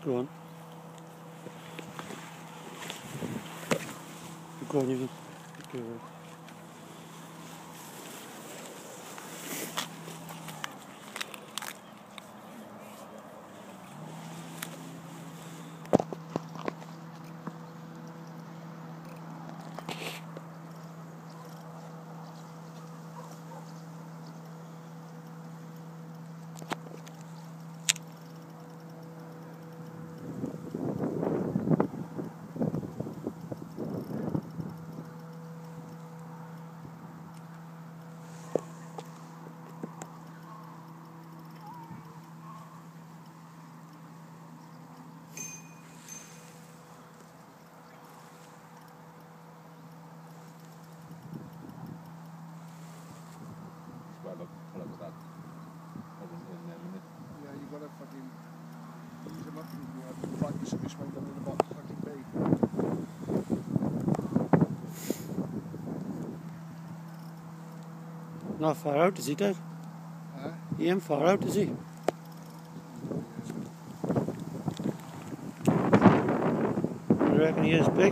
Go on. Go on, you can go. Yeah, you gotta fucking use them up and practice and just make them in the bottom fucking bait. Not far out, is he, Dad? Huh? He ain't far out, is he? I reckon he is big.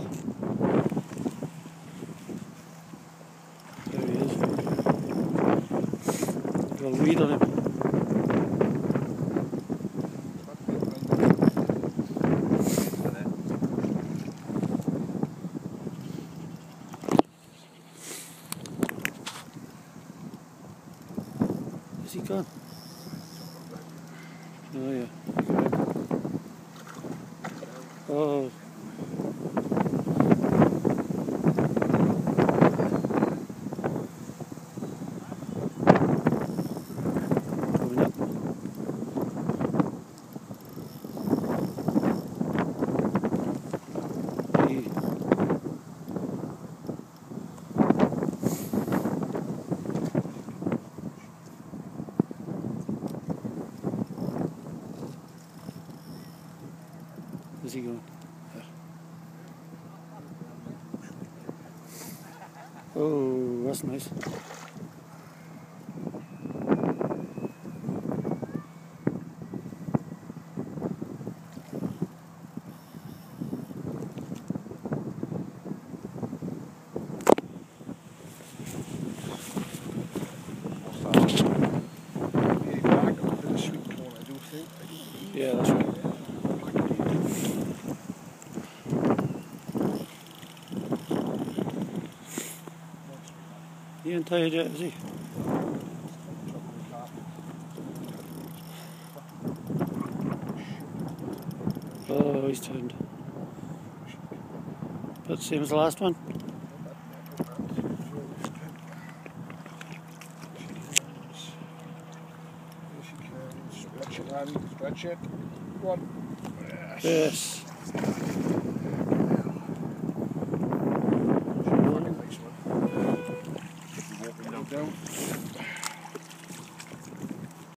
There he is. Got a weed on him. Is he gone? Oh yeah. Oh. Coming up. Where's he going? There. Oh, that's nice. Yeah, that's right. He ain't tired yet, is he? Oh, he's turned. But same as the last one? Stretch it, Annie. Stretch it. Go on. Yes. Down.